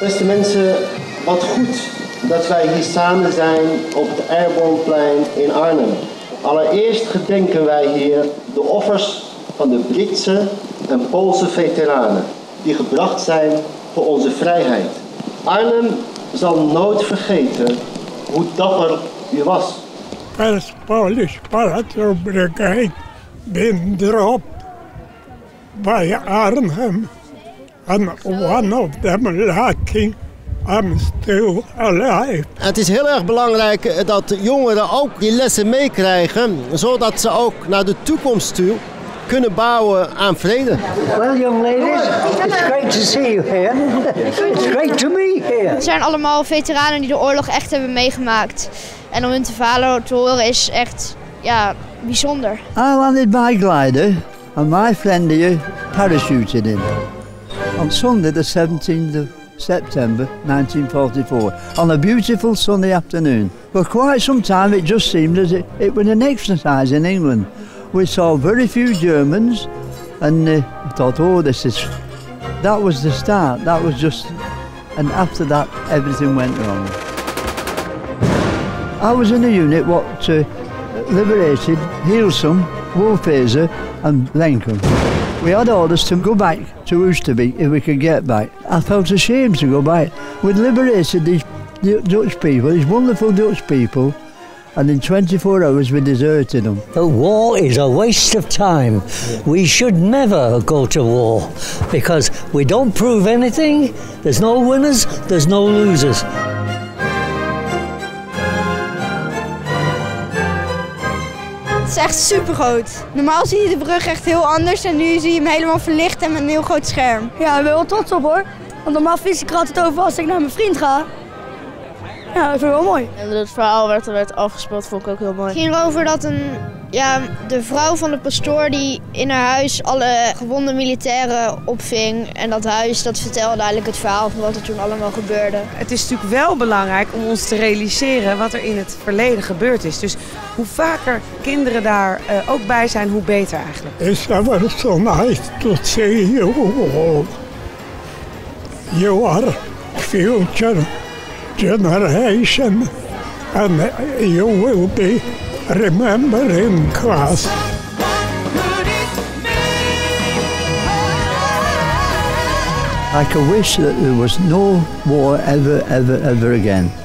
Beste mensen, wat goed dat wij hier samen zijn op het Airborneplein in Arnhem. Allereerst gedenken wij hier de offers van de Britse en Poolse veteranen die gebracht zijn voor onze vrijheid. Arnhem zal nooit vergeten hoe dapper u was. First Polish Patrol Brigade been dropped by Arnhem, and one of them lucky I'm still alive. Het is heel erg belangrijk dat jongeren ook die lessen meekrijgen, zodat ze ook naar de toekomst toe kunnen bouwen aan vrede. Well, young ladies, it's great to see you here. It's great to be here. Het zijn allemaal veteranen die de oorlog echt hebben meegemaakt. En om hun verhalen te horen is echt, bijzonder. I landed my glider and my friend here parachuted in. On Sunday the 17th of September 1944, on a beautiful sunny afternoon. For quite some time it just seemed as it was an exercise in England. We saw very few Germans and I thought, oh, that was the start, that was just, and after that everything went wrong. I was in a unit what liberated Heilsum, Wolfhazer and Lenkum. We had orders to go back to Oosterbeek if we could get back. I felt ashamed to go back. We'd liberated these Dutch people, these wonderful Dutch people, and in 24 hours we deserted them. The war is a waste of time. We should never go to war because we don't prove anything. There's no winners, there's no losers. Het is echt super groot. Normaal zie je de brug echt heel anders en nu zie je hem helemaal verlicht en met een heel groot scherm. Ja, ik ben wel trots op hoor. Want normaal vis ik er altijd over als ik naar mijn vriend ga. Ja, dat vind ik wel mooi. En het verhaal werd afgespeeld, vond ik ook heel mooi. Het ging erover dat de vrouw van de pastoor die in haar huis alle gewonde militairen opving. En dat huis, dat vertelde eigenlijk het verhaal van wat er toen allemaal gebeurde. Het is natuurlijk wel belangrijk om ons te realiseren wat er in het verleden gebeurd is. Dus hoe vaker kinderen daar ook bij zijn, hoe beter eigenlijk. It's ever so nice to see you all. You are future generation and you will be remembering class. I could wish that there was no war ever again.